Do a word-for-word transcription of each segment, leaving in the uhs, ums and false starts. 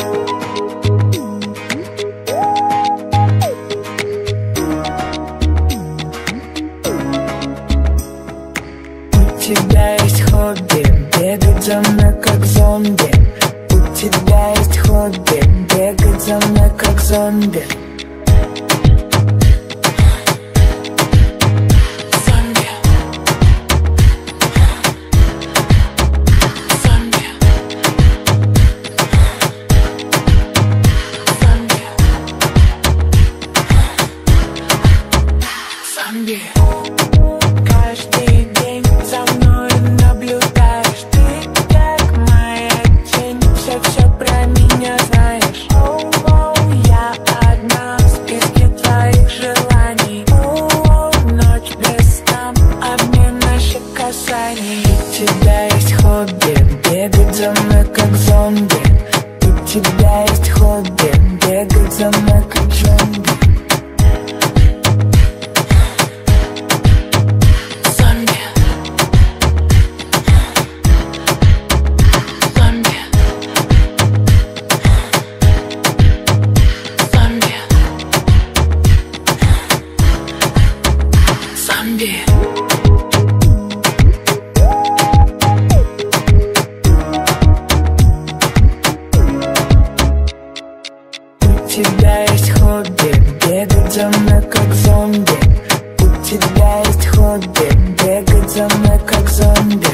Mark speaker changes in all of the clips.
Speaker 1: У тебя есть хобби бегать за мной как зомби. У тебя есть хобби бегать за мной как зомби. Каждый день за мной наблюдаешь. Ты как моя тень, все-все про меня знаешь. Оу-оу, я одна в списке твоих желаний. Оу-оу, ночь без сна, обмен наших касаний. У тебя есть хобби бегать за мной как зомби. У тебя есть хобби бегать за мной как зомби. У тебя есть хобби бегать за мной как зомби. У тебя есть хобби бегать за мной как зомби.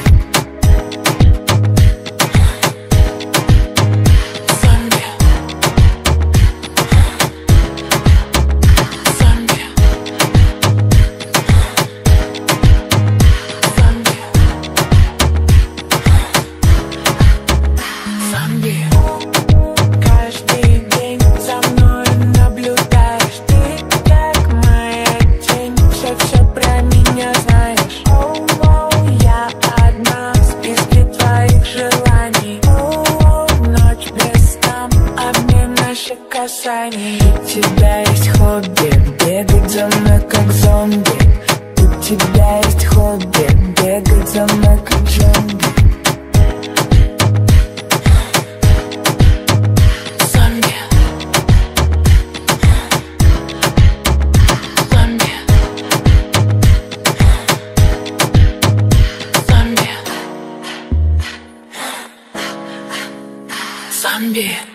Speaker 1: Каждый день за мной наблюдаешь. Ты как моя тень, все-все про меня знаешь. Оу-оу, я одна в списке твоих желаний. Оу-оу, ночь без сна, обмен наших касаний. У тебя есть хобби бегать за мной как зомби. У тебя есть хобби бегать за мной как зомби. Zombie.